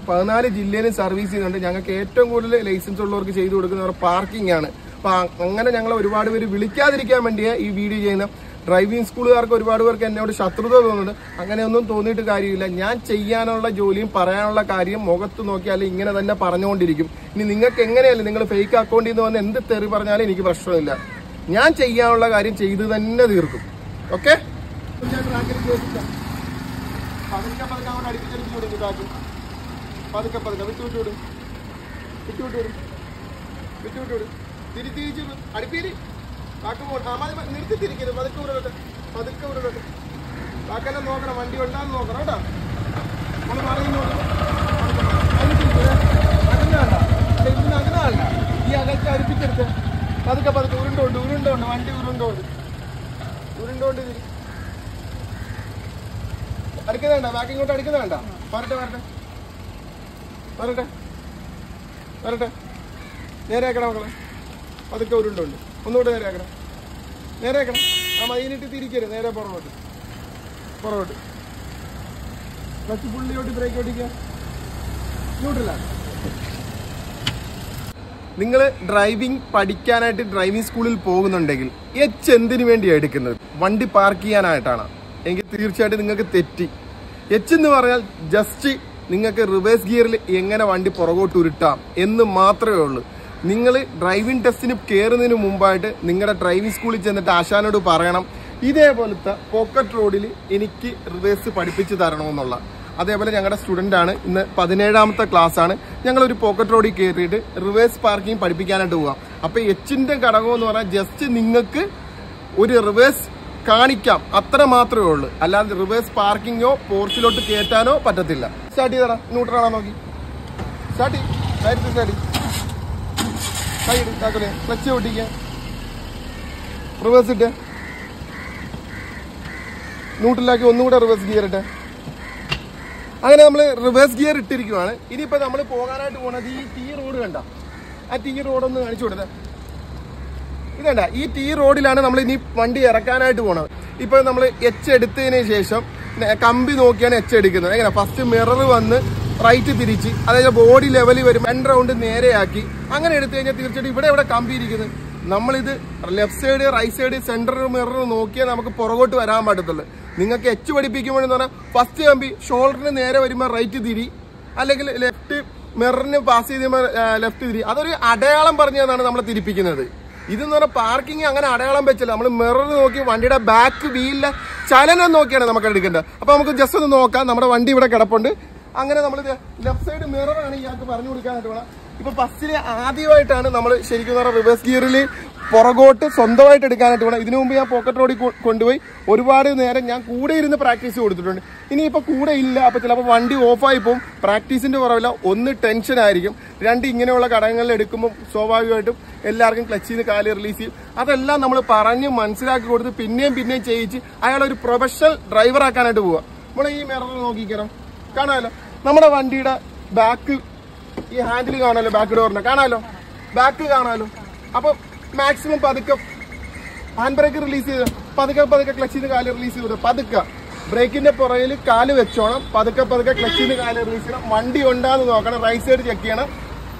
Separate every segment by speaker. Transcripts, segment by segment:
Speaker 1: 14 ജില്ലയിലും സർവീസ് ചെയ്യുന്നുണ്ട്. ഞങ്ങൾക്ക് ഏറ്റവും കൂടുതൽ ലൈസൻസ് ഉള്ളവർക്ക് ചെയ്തു കൊടുക്കുന്ന പാർക്കിംഗ് ആണ്. അപ്പൊ അങ്ങനെ ഞങ്ങൾ ഒരുപാട് പേര് വിളിക്കാതിരിക്കാൻ വേണ്ടിയാണ് ഈ വീഡിയോ ചെയ്യുന്നത്. ഡ്രൈവിംഗ് സ്കൂളുകാർക്ക് ഒരുപാട് പേർക്ക് എന്നോട് ശത്രുത തോന്നുന്നുണ്ട്. അങ്ങനെയൊന്നും തോന്നിയിട്ട് കാര്യമില്ല. ഞാൻ ചെയ്യാനുള്ള ജോലിയും പറയാനുള്ള കാര്യം മുഖത്ത് നോക്കിയാൽ ഇങ്ങനെ തന്നെ പറഞ്ഞുകൊണ്ടിരിക്കും. ഇനി നിങ്ങൾക്ക് എങ്ങനെയല്ല, നിങ്ങൾ ഫേക്ക് അക്കൗണ്ടിൽ നിന്ന് വന്ന് എന്ത് തെറി പറഞ്ഞാലും എനിക്ക് പ്രശ്നമില്ല. ഞാൻ ചെയ്യാനുള്ള കാര്യം ചെയ്ത് തന്നെ തീർക്കും. ഓക്കെ, പതുക്കെ പതുക്കെ വിട്ടുവിട്ടോട് തിരിച്ച് അടുപ്പിയിൽ നിർത്തി തിരിക്കരുത്. പതുക്കെ ഉരുളട്ടെ ബാക്കെല്ലാം നോക്കണം, വണ്ടി ഉണ്ടാന്ന് നോക്കണം കേട്ടോ. നമ്മൾ പറയുന്നോട് അങ്ങനെ ഈ അകത്ത് അടുപ്പിച്ചെടുത്ത് പതുക്കെ ഉരുണ്ടോണ്ട് വണ്ടി ഉരുണ്ടോണ്ട് അടുക്കുന്നേണ്ട, ബാക്ക് ഇങ്ങോട്ട് അടുക്കുന്നേണ്ട. വരട്ടെ നേരെയാക്കണം മക്കളെ. പതുക്കെ ഉരുണ്ടോണ്ട് ഒന്നുകൂടെ നേരെയാക്കണം. ആ മതിനിട്ട് തിരിക്കരുത്, നേരെ പുറകോട്ട് ക്ലച്ച് പുള്ളിയോട്ട് ബ്രേക്ക് ഓടിക്കുക. ഇങ്ങോട്ടില്ല. നിങ്ങൾ ഡ്രൈവിംഗ് പഠിക്കാനായിട്ട് ഡ്രൈവിംഗ് സ്കൂളിൽ പോകുന്നുണ്ടെങ്കിൽ എന്തിനു വേണ്ടിയാണ് എടുക്കുന്നത്? വണ്ടി പാർക്ക് ചെയ്യാനായിട്ടാണ് എങ്കിൽ തീർച്ചയായിട്ടും നിങ്ങൾക്ക് തെറ്റി. എന്ന് പറഞ്ഞാൽ ജസ്റ്റ് നിങ്ങൾക്ക് റിവേഴ്സ് ഗിയറിൽ എങ്ങനെ വണ്ടി പുറകോട്ട് ഉരുട്ടാം എന്ന് മാത്രമേ ഉള്ളൂ. നിങ്ങൾ ഡ്രൈവിംഗ് ടെസ്റ്റിന് കയറുന്നതിന് മുമ്പായിട്ട് നിങ്ങളുടെ ഡ്രൈവിംഗ് സ്കൂളിൽ ചെന്നിട്ട് ആശാനോട് പറയണം, ഇതേപോലത്തെ പോക്കറ്റ് റോഡിൽ എനിക്ക് റിവേഴ്സ് പഠിപ്പിച്ച് തരണമെന്നുള്ള. അതേപോലെ ഞങ്ങളുടെ സ്റ്റുഡൻ്റ് ആണ്, ഇന്ന് 17ാമത്തെ ക്ലാസ് ആണ്. ഞങ്ങളൊരു പോക്കറ്റ് റോഡിൽ കയറിയിട്ട് റിവേഴ്സ് പാർക്കിംഗ് പഠിപ്പിക്കാനായിട്ട് പോകാം. അപ്പോൾ എച്ചിൻ്റെ ഘടകം എന്ന് പറഞ്ഞാൽ ജസ്റ്റ് നിങ്ങൾക്ക് ഒരു റിവേഴ്സ് കാണിക്കാം, അത്ര മാത്രമേ ഉള്ളൂ. അല്ലാതെ റിവേഴ്സ് പാർക്കിങ്ങോ പോർച്ചിലോട്ട് കയറ്റാനോ പറ്റത്തില്ല. സ്റ്റാർട്ട് ചെയ്തടാ, ന്യൂട്രലാണോ നോക്കി സ്റ്റാർട്ട് സൈഡ് ക്ലച്ച് ഓടിക്കുക, റിവേഴ്സ് ഇട്ട് ന്യൂട്രലാക്കി ഒന്നുകൂടെ റിവേഴ്സ് ഗിയർ ഇട്ട്. അങ്ങനെ നമ്മൾ റിവേഴ്സ് ഗിയർ ഇട്ടിരിക്കുവാണ്. ഇനിയിപ്പോൾ നമ്മൾ പോകാനായിട്ട് പോകുന്നത് ഈ ടീ റോഡ് കണ്ട, ആ ടീ റോഡൊന്ന് കാണിച്ചു കൊടുത്തത്. ഇതണ്ട, ഈ ടീ റോഡിലാണ് നമ്മൾ ഇനി വണ്ടി ഇറക്കാനായിട്ട് പോണത്. ഇപ്പൊ നമ്മൾ എച്ച് എടുത്തതിന് ശേഷം കമ്പി നോക്കിയാണ് എച്ച് എടുക്കുന്നത്. എങ്ങനെ? ഫസ്റ്റ് മിറർ വന്ന് റൈറ്റ് തിരിച്ച്, അതായത് ബോഡി ലെവലിൽ വരും, 2 റൗണ്ട് നേരെയാക്കി അങ്ങനെ എടുത്തു കഴിഞ്ഞാൽ തീർച്ചയായിട്ടും ഇവിടെ കമ്പി ഇരിക്കുന്നത്. നമ്മളിത് left side, right side, centre mirror നോക്കിയാൽ നമുക്ക് പുറകോട്ട് വരാൻ പറ്റത്തുള്ളൂ. നിങ്ങൾക്ക് എച്ച് പഠിപ്പിക്കുമ്പോഴെന്ന് പറഞ്ഞാൽ ഫസ്റ്റ് കമ്പി ഷോൾഡറിന് നേരെ വരുമ്പോൾ റൈറ്റ് തിരി, അല്ലെങ്കിൽ ലെഫ്റ്റ് മിററിന് പാസ് ചെയ്ത് ലെഫ്റ്റ് തിരി. അതൊരു അടയാളം പറഞ്ഞതാണ് നമ്മൾ തിരിപ്പിക്കുന്നത്. ഇതെന്ന് പറഞ്ഞാൽ പാർക്കിംഗ് അങ്ങനെ അടയാളം വെച്ചില്ല. നമ്മൾ മിറർ നോക്കി വണ്ടിയുടെ ബാക്ക് വീലിലെ ചലനം നോക്കിയാണ് നമുക്ക് എടുക്കേണ്ടത്. അപ്പൊ നമുക്ക് ജസ്റ്റ് ഒന്ന് നോക്കാം. നമ്മുടെ വണ്ടി ഇവിടെ കിടപ്പുണ്ട്. അങ്ങനെ നമ്മൾ ലെഫ്റ്റ് സൈഡ് മിററാണ് ഇയാൾക്ക് പറഞ്ഞു കൊടുക്കാനായിട്ട് വേണം. ഇപ്പൊ ബസ്സിൽ ആദ്യമായിട്ടാണ് നമ്മൾ ശരിക്കും റിവേഴ്സ് ഗിയറിൽ പുറകോട്ട് സ്വന്തമായിട്ട് എടുക്കാനായിട്ട് വേണം. ഇതിനു മുമ്പ് ഞാൻ പോക്കറ്റ് റോഡിൽ കൊണ്ടുപോയി ഒരുപാട് നേരം ഞാൻ കൂടെ ഇരുന്ന് പ്രാക്ടീസ് കൊടുത്തിട്ടുണ്ട്. ഇനിയിപ്പോൾ കൂടെ ഇല്ല, അപ്പോൾ ചിലപ്പോൾ വണ്ടി ഓഫായി പോകും. പ്രാക്ടീസിന്റെ കുറവില്ല, ഒന്ന് ടെൻഷൻ ആയിരിക്കും, 2 ഇങ്ങനെയുള്ള ഘടകങ്ങളിൽ എടുക്കുമ്പോൾ സ്വാഭാവികമായിട്ടും എല്ലാവർക്കും ക്ലച്ചിൽ നിന്ന് കാല് റിലീസ് ചെയ്യും. അതെല്ലാം നമ്മൾ പറഞ്ഞ് മനസ്സിലാക്കി കൊടുത്ത് പിന്നെയും ചെയ്യിച്ച് അയാളൊരു പ്രൊഫഷണൽ ഡ്രൈവർ ആക്കാനായിട്ട് പോവുക. നമ്മൾ ഈ മിറർ നോക്കിക്കണം, കാണാമല്ലോ നമ്മുടെ വണ്ടിയുടെ ബാക്ക്, ഈ ഹാൻഡിൽ കാണാമല്ലോ, ബാക്ക് ഡോറിനെ കാണാമല്ലോ, ബാക്ക് കാണാമല്ലോ. അപ്പൊ മാക്സിമം പതുക്കെ ഹാൻഡ് ബ്രേക്ക് റിലീസ് ചെയ്ത് പതുക്കെ ക്ലച്ചിൽ നിന്ന് കാല് റിലീസ് ചെയ്ത് പതുക്കെ ബ്രേക്കിന്റെ പുറകിൽ കാല് വെച്ചോണം. പതുക്കെ ക്ലച്ചിൽ നിന്ന് കാല് റിലീസ് ചെയ്യണം. വണ്ടി ഉണ്ടാന്ന് നോക്കണം, റൈറ്റ് സൈഡ് ചെക്ക് ചെയ്യണം.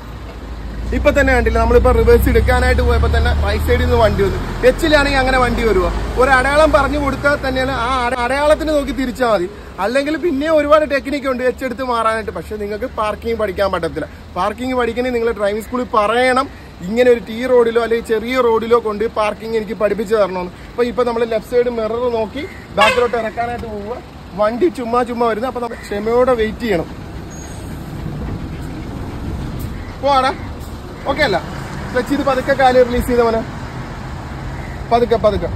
Speaker 1: ഇപ്പൊ തന്നെ കണ്ടില്ല, നമ്മളിപ്പോ റിവേഴ്സ് എടുക്കാനായിട്ട് പോയപ്പോ തന്നെ റൈറ്റ് സൈഡിൽ നിന്ന് വണ്ടി വന്നു. എച്ചിലാണെങ്കിൽ അങ്ങനെ വണ്ടി വരുക. ഒരു അടയാളം പറഞ്ഞു കൊടുത്താൽ തന്നെയാണ് ആ അടയാളത്തിന് നോക്കി തിരിച്ചാൽ മതി. അല്ലെങ്കിൽ പിന്നെ ഒരുപാട് ടെക്നിക്ക് ഉണ്ട് എച്ചെടുത്ത് മാറാനായിട്ട്. പക്ഷെ നിങ്ങൾക്ക് പാർക്കിംഗ് പഠിക്കാൻ പറ്റത്തില്ല. പാർക്കിംഗ് പഠിക്കണമെങ്കിൽ നിങ്ങൾ ഡ്രൈവിംഗ് സ്കൂളിൽ പറയണം, ഇങ്ങനെ ഒരു ടീ റോഡിലോ അല്ലെങ്കിൽ ചെറിയ റോഡിലോ കൊണ്ട് പാർക്കിംഗ് എനിക്ക് പഠിപ്പിച്ചു തരണമെന്ന്. അപ്പൊ ഇപ്പൊ നമ്മൾ ലെഫ്റ്റ് സൈഡ് മിറർ നോക്കി ബാക്കിലോട്ട് ഇറക്കാനായിട്ട് പോവുക. വണ്ടി ചുമ്മാ വരുന്നത്. അപ്പൊ നമ്മൾ ക്ഷമയോടെ വെയിറ്റ് ചെയ്യണം. പോവാടാ, ഓക്കെ അല്ല? ക്ലച്ച് ചെയ്ത് പതുക്കെ കാല് റിലീസ് ചെയ്ത പോലെ പതുക്കെ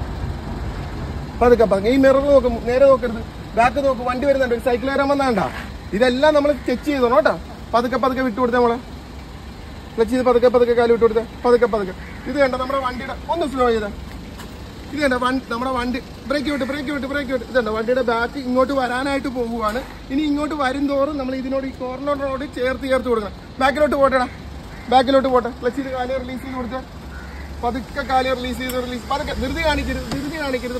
Speaker 1: ഈ മിറർ നോക്കും, നേരെ നോക്കരുത്, ബാക്ക് നോക്കും. വണ്ടി വരുന്നുണ്ട്, ഒരു സൈക്കിൾ വരാൻ വന്നാണ്ട. ഇതെല്ലാം നമ്മൾ ചെക്ക് ചെയ്തോണം കേട്ടോ. പതുക്കെ വിട്ടു കൊടുത്തേ നമ്മളെ. ക്ലച്ച് ചെയ്ത് പതുക്കെ കാല് വിട്ടു കൊടുത്തേ. പതുക്കെ ഇത് കണ്ട നമ്മുടെ വണ്ടിയുടെ ഒന്ന് സ്ലോ ചെയ്ത. ഇത് കണ്ട നമ്മുടെ വണ്ടി ബ്രേക്ക് വിട്ട് ഇതുണ്ട്. വണ്ടിയുടെ ബാക്ക് ഇങ്ങോട്ട് വരാനായിട്ട് പോവുകയാണ്. ഇനി ഇങ്ങോട്ട് വരും തോറും നമ്മൾ ഇതിനോട് ഈ കോർണറിനോട് ചേർത്ത് കൊടുക്കണം. ബാക്കിലോട്ട് പോട്ടെ. ക്ലച്ച് ചെയ്ത് കാല് റിലീസ് ചെയ്ത് കൊടുത്തേ. പതുക്കെ കാല് റിലീസ് ചെയ്ത് പതുക്കെ ധൃതി കാണിക്കരുത്.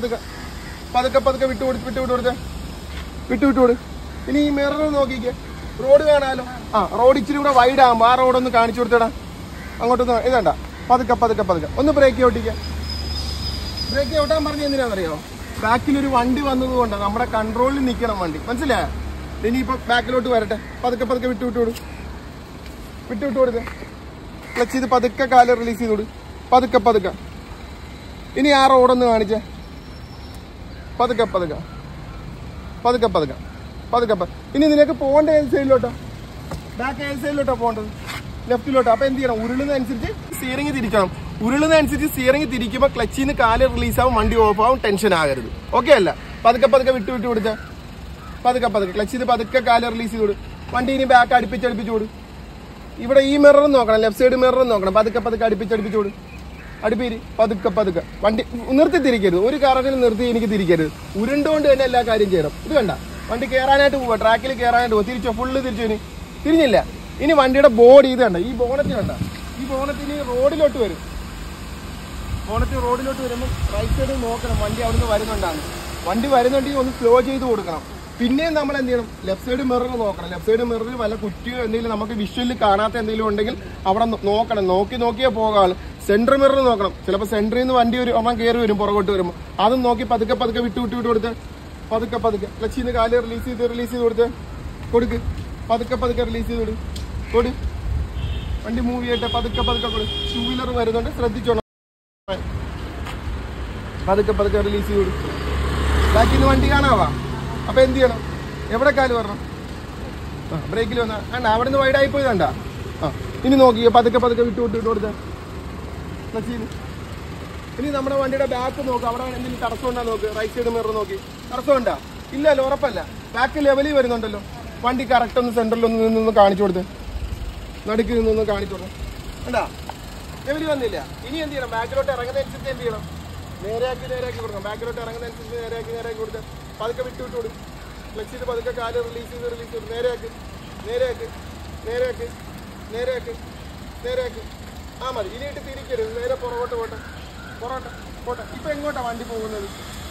Speaker 1: പതുക്കെ വിട്ടു കൊടുത്തേ. ഇനി ഈ മിറർ നോക്കിക്കേ. റോഡ് കാണാലോ. ആ റോഡ് ഇച്ചിരി കൂടെ വൈഡ് ആകുമ്പോ ആ റോഡൊന്ന് കാണിച്ചു കൊടുത്തടാ. അങ്ങോട്ടൊന്ന് ഇതണ്ട, പതുക്കെ പതുക്കെ പതുക്കെ ഒന്ന് ബ്രേക്ക് ഓട്ടിക്കുക. ബ്രേക്ക് ചവിട്ടാൻ പറഞ്ഞ എന്തിനാണെന്നറിയോ? ബാക്കിലൊരു വണ്ടി വന്നത് കൊണ്ടാണ്, നമ്മുടെ കൺട്രോളിൽ നിൽക്കണം വണ്ടി, മനസ്സിലായോ? ഇനിയിപ്പോ ബാക്കിലോട്ട് വരട്ടെ, പതുക്കെ പതുക്കെ വിട്ടു കൊടുത്ത് ക്ലച്ച് ചെയ്ത് പതുക്കെ കാല് റിലീസ് ചെയ്ത് കൊടു. പതുക്കെ പതുക്കെ. ഇനി ആ റോഡൊന്ന് കാണിച്ചേ. പതുക്കെ പതുക്കെ പതുക്കെ പതുക്കെ പതുക്കെ. ഇനി നിനക്ക് പോകേണ്ട ഏത് സൈഡിലോട്ടോ? ബാക്ക് ഏത് സൈഡിലോട്ടോ പോകേണ്ടത്? ലെഫ്റ്റിലോട്ടോ. അപ്പൊ എന്ത് ചെയ്യണം? ഉരുളുന്നതനുസരിച്ച് സ്റ്റിയറിംഗ് തിരിക്കണം. ഉരുളുന്നതനുസരിച്ച് സ്റ്റിയറിംഗ് തിരിക്കുമ്പോൾ ക്ലച്ചിൽ നിന്ന് കാല് റിലീസ് ആവും, വണ്ടി ഓഫ് ആവും, ടെൻഷൻ ആകരുത്. ഓക്കെ അല്ല? പതുക്കെ പതുക്കെ വിട്ടു കൊടുത്തേ. പതുക്കെ പതുക്കെ ക്ലച്ച് ചെയ്ത് പതുക്കെ കാല് റിലീസ് ചെയ്ത് കൊടു. വണ്ടി ഇനി ബാക്ക് അടുപ്പിച്ച് കൊടു. ഇവിടെ ഈ മിററും നോക്കണം, ലെഫ്റ്റ് സൈഡ് മിററും നോക്കണം. പതുക്കെ പതുക്കെ അടുപ്പിച്ച് കൊടു. അടുപ്പീര് പതുക്കെ പതുക്കെ. വണ്ടി നിർത്തി തിരിക്കരുത്, ഒരു കാറിൽ നിർത്തി എനിക്ക് തിരിക്കരുത്. ഉരുണ്ടുകൊണ്ട് തന്നെ എല്ലാ കാര്യം ചെയ്യണം. ഇത് കണ്ട, വണ്ടി കയറാനായിട്ട് പോവാ, ട്രാക്കിൽ കയറാനായിട്ട് പോവാ. തിരിച്ചോ, ഫുള്ള് തിരിച്ചു. തിരിഞ്ഞില്ല. ഇനി വണ്ടിയുടെ ബോഡി ഇത് കണ്ട, ഈ ബോണറ്റ് കണ്ട, ഈ ബോണറ്റിന് റോഡിലോട്ട് വരും. ബോണറ്റ് റോഡിലോട്ട് വരുമ്പോൾ റൈറ്റ് സൈഡ് നോക്കണം വണ്ടി അവിടുന്ന് വരുന്നുണ്ടാണ്. വണ്ടി വരുന്നുണ്ടെങ്കിൽ ഒന്ന് സ്ലോ ചെയ്ത് കൊടുക്കണം. പിന്നെയും നമ്മൾ എന്ത് ചെയ്യണം? ലെഫ്റ്റ് സൈഡ് മിറർ നോക്കണം. ലെഫ്റ്റ് സൈഡ് മിററിൽ വല്ല കുറ്റിയോ എന്തെങ്കിലും നമുക്ക് വിഷ്വലിൽ കാണാത്ത എന്തെങ്കിലും ഉണ്ടെങ്കിൽ അവിടെ നോക്കണം. നോക്കിയേ പോകാവുള്ളൂ. സെൻട്രൽ മിറർ നോക്കണം. ചിലപ്പോൾ സെൻറ്ററിൽ നിന്ന് വണ്ടി ഒരു ഒരെണ്ണം കയറി വരും പുറകോട്ട് വരുമ്പോൾ. അതും നോക്കി പതുക്കെ പതുക്കെ വിട്ടു കൊടുത്ത് പതുക്കെ പതുക്കെ ക്ലച്ചിൽ നിന്ന് കാല് റിലീസ് ചെയ്ത് കൊടുക്ക്. പതുക്കെ പതുക്കെ റിലീസ് ചെയ്ത് കൊടു. വണ്ടി മൂവ് ചെയ്യട്ടെ. പതുക്കെ പതുക്കെ കൊടു. ടൂ വീലർ വരുന്നുണ്ട്, ശ്രദ്ധിച്ചോണം. പതുക്കെ പതുക്കെ റിലീസ് ചെയ്ത് കൊടു. ബാക്കിൽ നിന്ന് വണ്ടി കാണാവാ. അപ്പൊ എന്ത് ചെയ്യണം? എവിടെ കാല് വരണം? ബ്രേക്കിൽ വന്ന അണ്ട, അവിടെ നിന്ന് വൈഡായി പോയി കണ്ട. ഇനി നോക്കിയോ, പതുക്കെ പതുക്കെ വിട്ടു കൊടുത്ത. ഇനി നമ്മുടെ വണ്ടിയുടെ ബാക്ക് നോക്ക്, അവിടെ എന്തെങ്കിലും തടസ്സം ഉണ്ടാ നോക്ക്. റൈറ്റ് സൈഡ് മിറർ നോക്കി. തടസ്സം ഉണ്ടാ? ഇല്ലല്ലോ, ഉറപ്പല്ല. ബാക്ക് ലെവലിൽ വരുന്നുണ്ടല്ലോ. വണ്ടി കറക്റ്റ് ഒന്ന് സെന്ററിൽ ഒന്ന് നിന്ന് കാണിച്ചു കൊടുത്ത്. നടുക്ക് നിന്നൊന്ന് കാണിച്ചു കൊടുത്ത്. കണ്ടാ, ലെവലിൽ വന്നില്ല. ഇനി എന്ത് ചെയ്യണം? ബാക്കിലോട്ട് ഇറങ്ങുന്നതനുസരിച്ച് എന്ത് ചെയ്യണം? നേരെയാക്കി കൊടുക്കണം. ബാക്കിലോട്ട് ഇറങ്ങുന്നതനുസരിച്ച് നേരെയാക്കി കൊടുത്ത് പതുക്കെ വിട്ടു കൊടുക്കും. ക്ലച്ച് ചെയ്ത് പതുക്കെ കാല് റിലീസ് ചെയ്ത് നേരെയാക്കി. ആ മതി. ഇനിയിട്ട് തിരിക്കരുത്, നേരെ പുറകോട്ട് പോട്ടെ. ഇപ്പൊ എങ്ങോട്ടാ വണ്ടി പോകുന്നത്?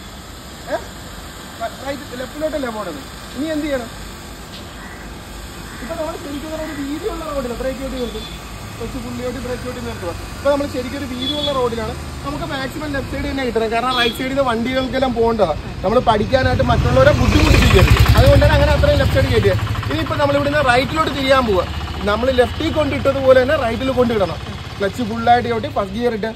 Speaker 1: റൈറ്റ് ലെഫ്റ്റിലോട്ടല്ലേ പോണത്? ഇനി എന്ത് ചെയ്യണം? ഇപ്പൊ നമ്മൾ ശരിക്കും ഒരു വീതിയുള്ള റോഡിലാണ് ബ്രേക്ക് ഔട്ട് കൊടുക്കും. കുറച്ച് പുള്ളിയോട്ട് ബ്രേക്ക് ഔട്ട് നിർത്തുക. ഇപ്പൊ നമ്മൾ ശരിക്കും ഒരു വീതിയുള്ള റോഡിലാണ്. നമുക്ക് മാക്സിമം ലെഫ്റ്റ് സൈഡ് തന്നെ കിട്ടണം. കാരണം റൈറ്റ് സൈഡിൽ നിന്ന് വണ്ടികൾക്കെല്ലാം പോകേണ്ടതാണ്. നമ്മൾ പഠിക്കാനായിട്ട് മറ്റുള്ളവരെ ബുദ്ധിമുട്ടിപ്പിക്കരുത്. അതുകൊണ്ടാണ് അങ്ങനെ അത്രയും ലെഫ്റ്റ് സൈഡ് കയറ്റിയത്. ഇനിയിപ്പോൾ നമ്മൾ ഇവിടുന്ന് റൈറ്റിലോട്ട് തിരിയാൻ പോവുക. നമ്മൾ ലെഫ്റ്റിൽ കൊണ്ടിട്ടതുപോലെ തന്നെ റൈറ്റിൽ കൊണ്ടിടണം. ക്ലച്ച് ഫുള്ളായിട്ട് ചവിട്ടി ഫസ്റ്റ് ഗിയർ ഇട്ട്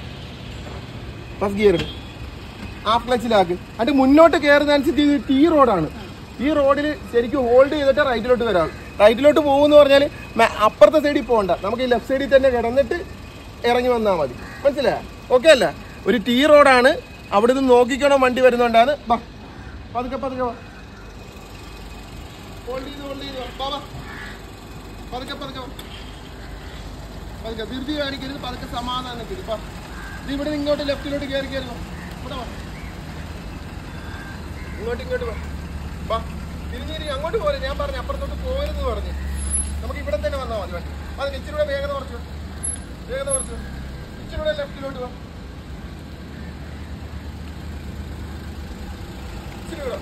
Speaker 1: ഹാഫ് ക്ലച്ചിലാക്ക്. എന്നിട്ട് മുന്നോട്ട് കയറുന്നതനുസരിച്ച് ഇത് ടീ റോഡാണ്. ഈ റോഡിൽ ശരിക്കും ഹോൾഡ് ചെയ്തിട്ട് റൈറ്റിലോട്ട് വരാം. റൈറ്റിലോട്ട് പോകുമെന്ന് പറഞ്ഞാൽ അപ്പുറത്തെ സൈഡിൽ പോകണ്ട, നമുക്ക് ഈ ലെഫ്റ്റ് സൈഡിൽ തന്നെ കിടന്നിട്ട് ഇറങ്ങി വന്നാൽ മതി. മനസ്സിലായോ? ഓക്കെ അല്ല? ഒരു ടീ റോഡാണ്. അവിടെ നിന്ന് നോക്കിക്കണം വണ്ടി വരുന്നുണ്ടാണ്. പതുക്കെ ഹോൾഡ് ചെയ്ത് പതുക്കെ ധൃതി കാണിക്കരുത്. പതുക്കെ സമാധാനത്തിൽ ഇവിടെ ഇങ്ങോട്ട് ലെഫ്റ്റിലോട്ട് കയറി ഇവിടെ ഇങ്ങോട്ട് വാ. തിരിഞ്ഞിരി അങ്ങോട്ട് പോലെ ഞാൻ പറഞ്ഞു, അപ്പുറത്തോട്ട് പോകരുതെന്ന് പറഞ്ഞു. നമുക്ക് ഇവിടെ തന്നെ വന്നാൽ മതി വണ്ടി. അത് ഇച്ചിരി കൂടെ വേഗത കുറച്ചു. ഇച്ചിരി കൂടെ ലെഫ്റ്റിലോട്ട് വാ. ഇച്ചിരി കൂടെ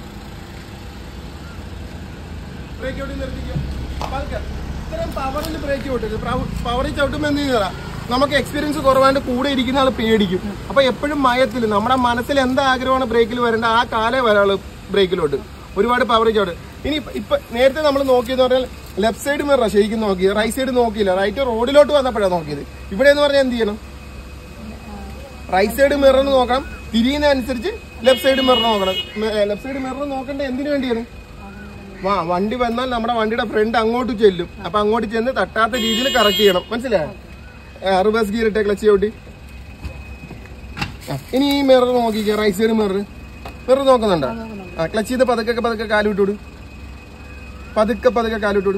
Speaker 1: ബ്രേക്ക് ഔട്ട് നിർത്തിക്കുക. പതുക്കെ ഇത്രയും പവറിൽ ബ്രേക്ക് ഔട്ടരുത്. പവറിൽ ചവിട്ടുമ്പോൾ എന്ത് ചെയ്യുക? നമുക്ക് എക്സ്പീരിയൻസ് കുറവാണ്ട് കൂടെ ഇരിക്കുന്ന ആൾ പേടിക്കും. അപ്പൊ എപ്പോഴും മയത്തിൽ നമ്മുടെ മനസ്സിൽ എന്താ ആഗ്രഹമാണ് ബ്രേക്കിൽ വരേണ്ട ആ കാലേ വരാള് ബ്രേക്കിലോട്ട്. ഒരുപാട് പവർ ചവിട്ട്. ഇനി ഇപ്പൊ നേരത്തെ നമ്മൾ നോക്കിയെന്ന് പറഞ്ഞാൽ ലെഫ്റ്റ് സൈഡ് മിറർ ശരിക്കും നോക്കിയത്, റൈറ്റ് സൈഡ് നോക്കിയില്ല. റൈറ്റ് റോഡിലോട്ട് വന്നപ്പോഴാണ് നോക്കിയത്. ഇവിടെ എന്ന് പറഞ്ഞാൽ എന്ത് ചെയ്യണം? റൈറ്റ് സൈഡ് മിറർ നോക്കണം. തിരിയുന്നതനുസരിച്ച് ലെഫ്റ്റ് സൈഡ് മിറർ നോക്കണം. ലെഫ്റ്റ് സൈഡ് മിറർ നോക്കേണ്ട എന്തിനു വേണ്ടിയാണ്? വണ്ടി വന്നാൽ നമ്മുടെ വണ്ടിയുടെ ഫ്രണ്ട് അങ്ങോട്ട് ചെല്ലും. അപ്പൊ അങ്ങോട്ട് ചെന്ന് തട്ടാത്ത രീതിയിൽ കറക്റ്റ് ചെയ്യണം. മനസ്സിലായോ? റിവേഴ്സ് ഗിയർ ഇട്ടേ ക്ലച്ച് ചവിട്ടി. ഇനി ഈ മിറർ നോക്കിക്കുക. റൈറ്റ് സൈഡ് മിറർ നോക്കുന്നുണ്ടോ? ക്ലച്ച് ചെയ്ത് പതുക്കെ കാലുവിട്ടോട്. പതുക്കെ കാലുവിട്ടോട്.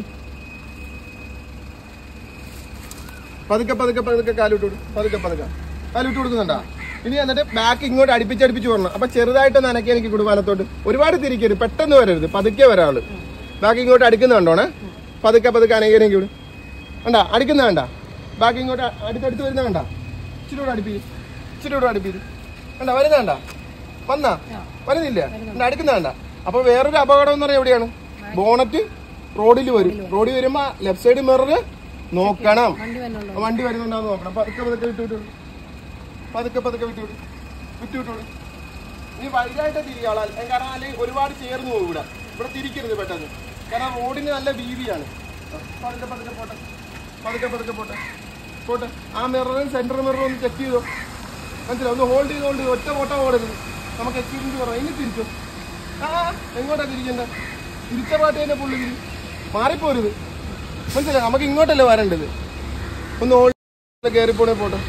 Speaker 1: പതുക്കെ കാലുവിട്ടോട്. കാലുവിട്ട് കൊടുക്കുന്നുണ്ടോ? ഇനി എന്നിട്ട് ബാക്ക് ഇങ്ങോട്ട് അടുപ്പിച്ച് വരണം. അപ്പൊ ചെറുതായിട്ട് നനക്കി എനിക്ക് കൂടെ വലത്തോട്ട്. ഒരുപാട് തിരിക്കരുത്, പെട്ടെന്ന് വരരുത്, പതുക്കെ വരാള്. ബാക്ക് ഇങ്ങോട്ട് അടുക്കുന്നുണ്ടോണേ. പതുക്കെ അനക്കി വിടും. വേണ്ട അടുക്കുന്ന വേണ്ട. ബാക്ക് ഇങ്ങോട്ട് അടുത്തടുത്ത് വരുന്ന വേണ്ട. ഇച്ചിരി കൂടെ അടുപ്പിച്ച് വേണ്ട. വരുന്ന വരുന്നില്ല. അടുക്കുന്ന വേണ്ട. അപ്പൊ വേറൊരു അപകടം എന്ന് പറഞ്ഞാൽ എവിടെയാണ്? ബോണറ്റ് റോഡിൽ വരും. റോഡിൽ വരുമ്പോ ലെഫ്റ്റ് സൈഡ് മിറർ നോക്കണം, വണ്ടി വരുന്നുണ്ടാന്ന് നോക്കണം. പതുക്കെ പതുക്കെ വിട്ടുവിട്ടു, പതുക്കെ പതുക്കെ വിട്ടുവിട്ടോളൂ. ഇനി വലുതായിട്ട് തിരിയാളാൽ, കാരണം അല്ലെങ്കിൽ ഒരുപാട് ചേർന്ന് പോകും. ഇവിടെ തിരിക്കരുത് പെട്ടെന്ന്, കാരണം റോഡിന് നല്ല വീതിയാണ്. പതുക്കെ പതുക്കെ പോട്ടെ, പതുക്കെ പതുക്കെ പോട്ടെ. ആ മിററും സെൻട്രൽ മിററും ഒന്ന് ചെക്ക് ചെയ്തോ, മനസ്സിലാവും. ഒന്ന് ഹോൾഡ് ചെയ്തോണ്ട് ഒറ്റ ഓട്ടം ഓടരുത്. നമുക്ക് എക്സ്പീരിയൻസ് പറയാം. ഇനി തിരിച്ചോ. എങ്ങോട്ടാ തിരിക്കണ്ട? തിരിച്ച പാട്ട് തന്നെ പുള്ളി മാറിപ്പോരുത്, മനസ്സിലായി. നമുക്ക് ഇങ്ങോട്ടല്ലേ വരേണ്ടത്. ഒന്ന് ഹോൾഡ് കയറിപ്പോണേ പോട്ടെ.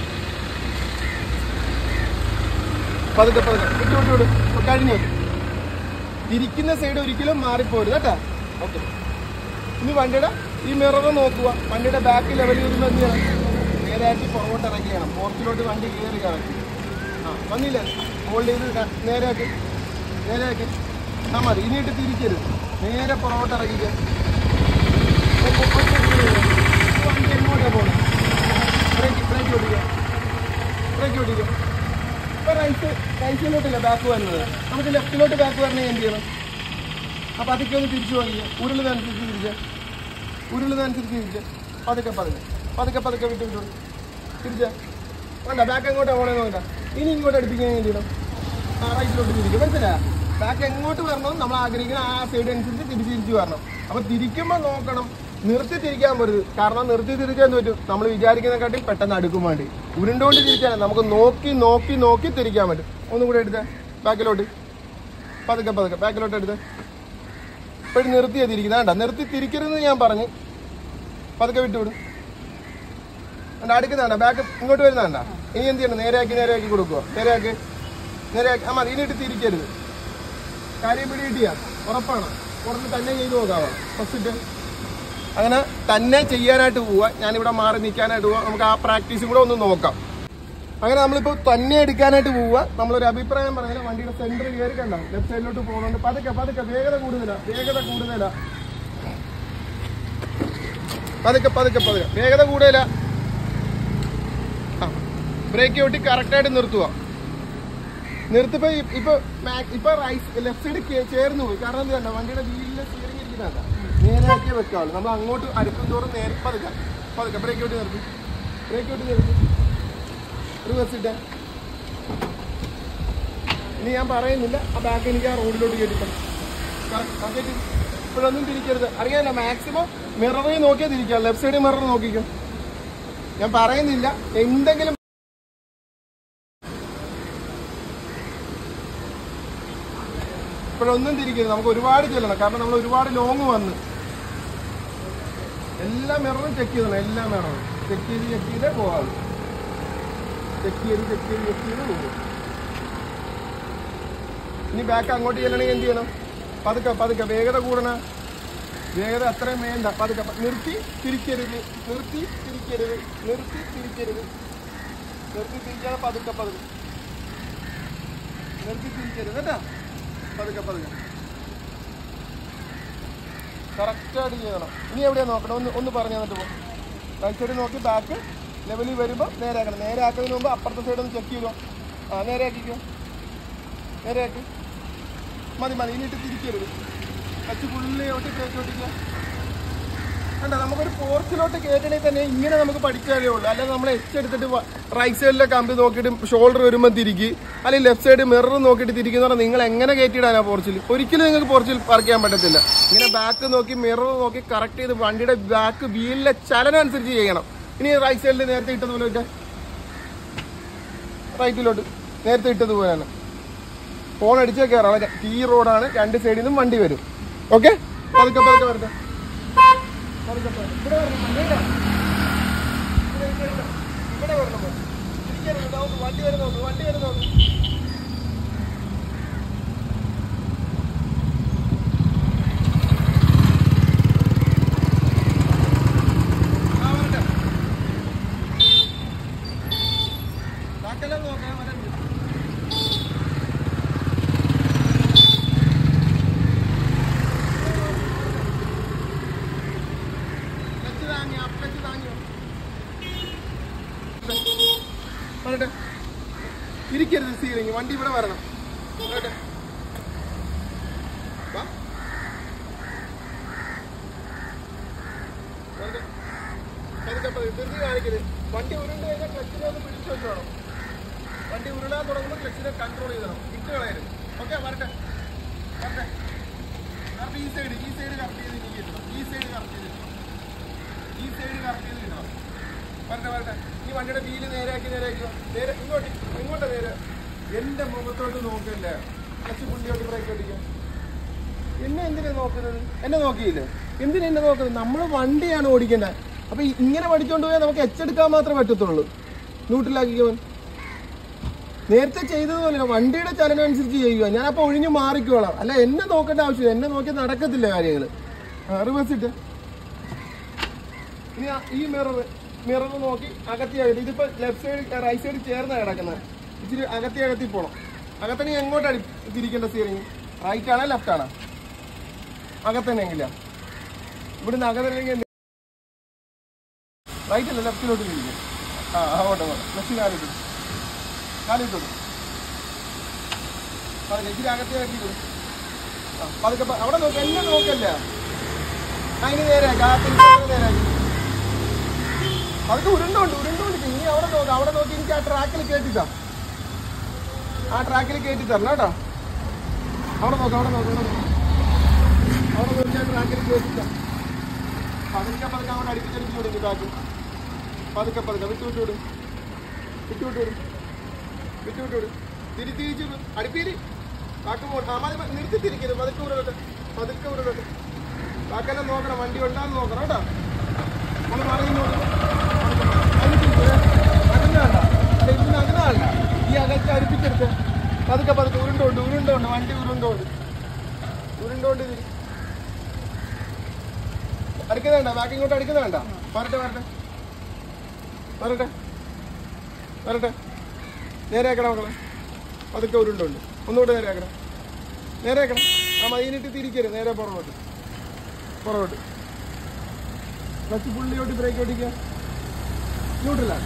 Speaker 1: പതുക്കെ വിട്ടു കഴിഞ്ഞു. തിരിക്കുന്ന സൈഡ് ഒരിക്കലും മാറിപ്പോരുത് കേട്ടാ. ഓക്കെ. ഇനി വണ്ടിയുടെ ഈ മിറർ നോക്കുക. വണ്ടിയുടെ ബാക്ക് ലെവലിൽ വരുമ്പോൾ എന്ത് ചെയ്യണം? നേരെയാക്കി പുറകോട്ട് ഇറക്കി ചെയ്യണം. പോർച്ചിലോട്ട് വണ്ടി കയറി ഇറക്കി. വന്നില്ലേ? ഹോൾഡ് ചെയ്ത് നേരെയാക്കി മതി. ഇനിയിട്ട് തിരിക്കരുത്, നേരെ പുറകോട്ട് ഇറക്കിക്ക. വണ്ടി എങ്ങോട്ടാ പോകണം? ബ്രേക്ക് ഓടിക്കുക. ഇപ്പൊ റൈറ്റിലോട്ടില്ല ബാക്ക് വരുന്നത്. നമുക്ക് ലെഫ്റ്റിലോട്ട് ബാക്ക് വരണമെങ്കിൽ എന്ത് ചെയ്യണം? അപ്പൊ അതൊക്കെ ഒന്ന് തിരിച്ചു വാങ്ങിക്കുക. ഉരുളുന്നതനുസരിച്ച് തിരിച്ച് പതുക്കെ വിട്ടു തിരിച്ച വേണ്ട. ബാക്ക് എങ്ങോട്ടാ പോകണമെന്ന് വേണ്ട. ഇനി ഇങ്ങോട്ട് അടുപ്പിക്കാൻ വേണ്ടി ചെയ്യണം. റൈറ്റിലോട്ട് തിരിക്കും, മനസ്സിലായോ? ബാക്ക് എങ്ങോട്ട് വരണം നമ്മൾ ആഗ്രഹിക്കുന്ന ആ സൈഡ് അനുസരിച്ച് തിരിച്ച് വരണം. അപ്പൊ തിരിക്കുമ്പോൾ നോക്കണം, നിർത്തി തിരിക്കാൻ പറ്റരുത്. കാരണം നിർത്തി തിരിക്കാൻ പറ്റും, നമ്മൾ വിചാരിക്കുന്നതിനെക്കാട്ടി പെട്ടെന്ന് അടുക്കും വേണ്ടി. ഉരുണ്ടോണ്ട് തിരിച്ചാൽ നമുക്ക് നോക്കി തിരിക്കാൻ പറ്റും. ഒന്നും കൂടെ എടുത്തേ ബാക്കിലോട്ട്, പതുക്കെ ബാക്കിലോട്ട് എടുത്തേ. ഇപ്പോഴും നിർത്തിയാ തിരിക്കുന്നത്. വേണ്ട, നിർത്തി തിരിക്കരുതെന്ന് ഞാൻ പറഞ്ഞു. പതുക്കെ വിട്ടുവിടും. അടുക്കുന്നതാണ്ട ബാക്ക് ഇങ്ങോട്ട് വരുന്നതാണ്ട. ഇനി എന്ത് ചെയ്യണം? നേരെയാക്കി കൊടുക്കുക. നേരെയാക്കി മതി. ഇനിയിട്ട് തിരിക്കരുത്. കാര്യം പിടി കിട്ടിയാ ഉറപ്പാണ്. കുറച്ച് തന്നെ ചെയ്ത് നോക്കാവോ ഫസ്റ്റ്. അങ്ങനെ തന്നെ ചെയ്യാനായിട്ട് പോവുക. ഞാനിവിടെ മാറി നിൽക്കാനായിട്ട് പോവാം. നമുക്ക് ആ പ്രാക്ടീസും കൂടെ ഒന്ന് നോക്കാം. അങ്ങനെ നമ്മളിപ്പോൾ തന്നെ എടുക്കാനായിട്ട് പോവുക. നമ്മളൊരു അഭിപ്രായം പറഞ്ഞാൽ വണ്ടിയുടെ സെന്റർ കയറി കണ്ട ലെഫ്റ്റ് സൈഡിലോട്ട് പോകുന്നുണ്ട്. പതുക്കെ വേഗത കൂടുതലാ. വേഗത കൂടുതലാ. ബ്രേക്ക് ചവിട്ടി കറക്റ്റായിട്ട് നിർത്തുക. നിർത്തിപ്പോ ഇപ്പൊ ലെഫ്റ്റ് സൈഡ് ചേർന്ന് പോയി. കാരണം എന്ത് കണ്ട വണ്ടിയുടെ വീലിലെ സ്റ്റിയറിംഗ് ഇരിക്കുന്നതല്ല, നേരെയാക്കി വെക്കാവുള്ളൂ. നമ്മൾ അങ്ങോട്ട് അടുക്കും തോറും നേരെ പതുക്കെ ബ്രേക്ക് ചവിട്ടി നിർത്തി റിവേഴ്സ് ഇട്ടേ. ഇനി ഞാൻ പറയുന്നില്ല, ആ ബാക്ക് എനിക്ക് ആ റോഡിലോട്ട് കയറ്റിക്കണം. കറക്റ്റ്. ഇപ്പോഴൊന്നും തിരിക്കരുത്. അറിയാമല്ലോ, മാക്സിമം മിററിൽ നോക്കിയാൽ തിരിക്കാം. ലെഫ്റ്റ് സൈഡ് മിറർ നോക്കിക്കോ. ഞാൻ പറയുന്നില്ല, എന്തെങ്കിലും ഇപ്പോഴൊന്നും തിരിക്കരുത്. നമുക്ക് ഒരുപാട് ചെല്ലണം, കാരണം നമ്മൾ ഒരുപാട് ലോങ് വന്ന്. എല്ലാ മിററും ചെക്ക് ചെയ്തണം. എല്ലാ മിററും ചെക്ക് ചെയ്തേ പോകാതെ. ചെക്ക് ചെയ്ത് പോകും. ഇനി ബാക്ക് അങ്ങോട്ട് ചെല്ലണമെങ്കിൽ എന്ത് ചെയ്യണം? പതുക്കെ വേഗത കൂടണ. വേഗത അത്രയും വേണ്ട. പതുക്കെ നിർത്തി തിരിക്കരുത്. പതുക്കെ നിർത്തി തിരിക്കരുത് കേട്ടാ. പതുക്കെ കറക്റ്റായിട്ട് ചെയ്യണം. ഇനി എവിടെയാ നോക്കണം? ഒന്ന് പറഞ്ഞു തന്നിട്ട് പോകും. റൈറ്റ് സൈഡ് നോക്കി ബാക്ക് ലെവലിൽ വരുമ്പോൾ നേരെയാക്കണം. നേരെയാക്കുന്നതിന് മുമ്പ് അപ്പുറത്തെ സൈഡ് ഒന്ന് ചെക്ക് ചെയ്തോ. നേരെയാക്കി മതി. ഇനിയിട്ട് തിരിക്കരുത്. ടച്ച് ഫുള്ളി ഓട്ടിക്കുക. വേണ്ട, നമുക്കൊരു പോർച്ചിലോട്ട് കയറ്റണമെങ്കിൽ തന്നെ ഇങ്ങനെ നമുക്ക് പഠിച്ചാലേ ഉള്ളൂ. അല്ലാതെ നമ്മൾ എടുത്തിട്ട് റൈറ്റ് സൈഡിലെ കമ്പി നോക്കിയിട്ട് ഷോൾഡർ വരുമ്പോൾ തിരിക്കി, അല്ലെങ്കിൽ ലെഫ്റ്റ് സൈഡ് മിറർ നോക്കിയിട്ട് തിരിക്കുന്ന പറഞ്ഞാൽ നിങ്ങൾ എങ്ങനെ കയറ്റിയിടാനാ പോർച്ചിൽ? ഒരിക്കലും നിങ്ങൾക്ക് പോർച്ചിൽ പാർക്ക് ചെയ്യാൻ പറ്റത്തില്ല. ഇങ്ങനെ ബാക്ക് നോക്കി മിറർ നോക്കി കറക്റ്റ് ചെയ്ത് വണ്ടിയുടെ ബാക്ക് വീലിലെ ചലനം അനുസരിച്ച് ചെയ്യണം. ഇനി റൈറ്റ് സൈഡിൽ നേരത്തെ ഇട്ടതുപോലെ റൈറ്റിലോട്ട് നേരത്തെ ഇട്ടതുപോലെയാണ്. ഫോൺ അടിച്ചേ കയറാം. ടീ റോഡാണ്, രണ്ട് സൈഡിൽ നിന്നും വണ്ടി വരും. ഓക്കെ, പതുക്കെ വരട്ടെ. ഇവിടെ വരണം. വണ്ടി വരുന്നു. ബാക്കെല്ലാം നോക്കാം. ഇരിക്കരുത് സീലിംഗ്. വണ്ടി ഇവിടെ വരണം. ധൃതി കാണിക്കരുത്. വണ്ടി ഉരുണ്ട് കഴിഞ്ഞാൽ ക്ലച്ചിനെ ഒന്ന് പിടിച്ചു വെച്ചോണം. വണ്ടി ഉരുളാൻ തുടങ്ങുമ്പോൾ ക്ലച്ചിനെ കൺട്രോൾ ചെയ്തണം, ഇട്ട് കളയരുത്. ഓക്കെ, വരട്ടെ വരട്ടെ. കറക്റ്റ് ഈ സൈഡ് കറക്റ്റ് ചെയ്ത് എനിക്ക് കിട്ടണം. ഈ സൈഡ് കറക്റ്റ് ചെയ്ത് കിട്ടണം. വരട്ടെ വരട്ടെ. ഈ വണ്ടിയുടെ വീല് നേരെയാക്കി നേരെ ഇങ്ങോട്ട് നേരെ. എന്റെ മുഖത്തോട്ട് നോക്കില്ലേ, ക്ലച്ച് പുള്ളിയോട്ട് ബ്രേക്ക് ഓടിക്കാം. എന്നെ എന്തിനാ നോക്കുന്നത്? എന്നെ നോക്കിയില്ലേ? എന്തിനാ എന്നെ നോക്കുന്നത്? നമ്മൾ വണ്ടിയാണ് ഓടിക്കേണ്ടത്. അപ്പൊ ഇങ്ങനെ പഠിച്ചോണ്ട് പോയാൽ നമുക്ക് എച്ചെടുക്കാൻ മാത്രമേ പറ്റത്തുള്ളൂ. ന്യൂട്രലാക്കിക്കോൻ നേരത്തെ ചെയ്തതുപോലെ വണ്ടിയുടെ ചലനം അനുസരിച്ച് ചെയ്യുക. ഞാനപ്പോൾ ഒഴിഞ്ഞു മാറിക്കോളാം. അല്ല എന്നെ നോക്കേണ്ട ആവശ്യമില്ല. എന്നെ നോക്കിയാൽ നടക്കത്തില്ല കാര്യങ്ങൾ. റിവേഴ്സ് ഇട്ട് ഇനി ഈ മിറർ നോക്കി അകത്തിയാകത്തി. ഇതിപ്പോ ലെഫ്റ്റ് സൈഡ് റൈറ്റ് സൈഡ് ചേർന്നാണ് കിടക്കുന്നത്. ഇച്ചിരി അകത്തി പോണം. അകത്തന്നെ എങ്ങോട്ടാണ് തിരിക്കേണ്ട സ്റ്റിയറിംഗ്? റൈറ്റ് ആണോ ലെഫ്റ്റ് ആണോ? അകത്തന്നെങ്കില ഇവിടുന്ന് അകത്തല്ലെങ്കിൽ റൈറ്റ് അല്ല ലെഫ്റ്റിലോട്ട് തിരിക്കും. അങ്ങോട്ട് ലെഫ്റ്റ് കാലിട്ടു ഇച്ചിരി അകത്തി കൊടുക്കും. പതുക്കെ അവിടെ നോക്ക, എന്നെ നോക്കല്ല. അതിന് നേരെയാക്കി നേരെയാക്കി അതൊക്കെ ഉരുണ്ടോണ്ട് ഇനി അവിടെ നോക്കി എനിക്ക് ആ ട്രാക്കിൽ കയറ്റി തരണം കേട്ടോ. അവിടെ നോക്കി ആ ട്രാക്കിൽ കയറ്റി തരാം. പതുക്കെ അവിടെ അടുപ്പിച്ചടിച്ച് കൊടുക്കും കാറ്റ്. പതുക്കെ വിട്ടുവിടും. തിരിച്ച് അടുപ്പിയിൽ കാക്ക് പോട്ടെ. നിർത്തി തിരിക്കരുത്. പതുക്കെ ഉരുളട്ടെ. കാക്കെല്ലാം നോക്കണം, വണ്ടി ഉണ്ടാന്ന് നോക്കണം കേട്ടോ. നമ്മൾ പറയുന്നോട്ട് അതിനാണ്ട ഈ അകത്ത് അടുപ്പിച്ചെടുത്ത് പതുക്കെ ഉരുണ്ടോണ്ട് വണ്ടി ഉരുണ്ടോണ്ട് അടുക്കുന്നേണ്ട. ബാക്കി ഇങ്ങോട്ട് അടുക്കുന്നേണ്ട. വരട്ടെ നേരെയാക്കണം മക്കളെ. പതുക്കെ ഉരുണ്ടോണ്ട് ഒന്നുകൂടെ നേരെയാക്കണം. ആ മതിനിട്ട് തിരിക്കരുത്. നേരെ പുറകോട്ട് ക്ലച്ച് പുള്ളിയോട്ട് ബ്രേക്ക് ഓടിക്കുക. ന്യൂട്രലാണ്.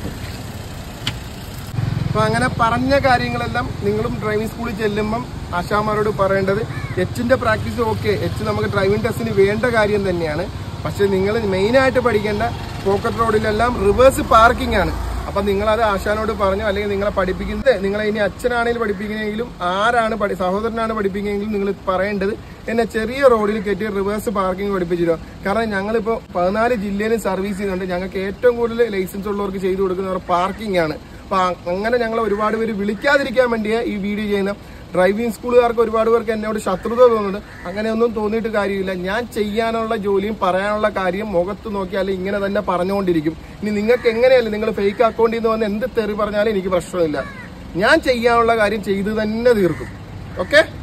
Speaker 1: അപ്പൊ അങ്ങനെ പറഞ്ഞ കാര്യങ്ങളെല്ലാം നിങ്ങളും ഡ്രൈവിംഗ് സ്കൂളിൽ ചെല്ലുമ്പം ആശാമാരോട് പറയേണ്ടത് എച്ചിന്റെ പ്രാക്ടീസ് ഓക്കെ. എച്ച് നമുക്ക് ഡ്രൈവിംഗ് ടെസ്റ്റിന് വേണ്ട കാര്യം തന്നെയാണ്. പക്ഷെ നിങ്ങൾ മെയിനായിട്ട് പഠിക്കേണ്ട പോക്കറ്റ് റോഡിലെല്ലാം റിവേഴ്സ് പാർക്കിംഗ് ആണ്. അപ്പൊ നിങ്ങളത് ആശാനോട് പറഞ്ഞു, അല്ലെങ്കിൽ നിങ്ങളെ പഠിപ്പിക്കുന്നത്, നിങ്ങളെ ഇനി അച്ഛനാണെങ്കിലും പഠിപ്പിക്കുന്നെങ്കിലും ആരാണ് സഹോദരനാണ് പഠിപ്പിക്കുന്നതെങ്കിലും നിങ്ങൾ പറയേണ്ടത് എന്നെ ചെറിയ റോഡിൽ കയറ്റി റിവേഴ്സ് പാർക്കിംഗ് പഠിപ്പിച്ചിരുക. കാരണം ഞങ്ങളിപ്പോൾ 14 ജില്ലയിലും സർവീസ് ചെയ്യുന്നുണ്ട്. ഞങ്ങൾക്ക് ഏറ്റവും കൂടുതൽ ലൈസൻസ് ഉള്ളവർക്ക് ചെയ്തു കൊടുക്കുന്നവർ പാർക്കിംഗ് ആണ്. അപ്പൊ അങ്ങനെ ഞങ്ങൾ ഒരുപാട് പേര് വിളിക്കാതിരിക്കാൻ വേണ്ടിയാണ് ഈ വീഡിയോ ചെയ്യുന്ന. ഡ്രൈവിംഗ് സ്കൂളുകാർക്ക് ഒരുപാട് പേർക്ക് എന്നോട് ശത്രുത തോന്നുന്നുണ്ട്. അങ്ങനെയൊന്നും തോന്നിയിട്ട് കാര്യമില്ല. ഞാൻ ചെയ്യാനുള്ള ജോലിയും പറയാനുള്ള കാര്യം മുഖത്ത് നോക്കിയാൽ ഇങ്ങനെ തന്നെ പറഞ്ഞുകൊണ്ടിരിക്കും. ഇനി നിങ്ങൾക്ക് എങ്ങനെയല്ല, നിങ്ങൾ ഫേക്ക് അക്കൗണ്ടിൽ നിന്ന് വന്ന് എന്ത് തെറി പറഞ്ഞാലും എനിക്ക് പ്രശ്നമില്ല. ഞാൻ ചെയ്യാനുള്ള കാര്യം ചെയ്ത് തന്നെ തീർക്കും. ഓക്കെ.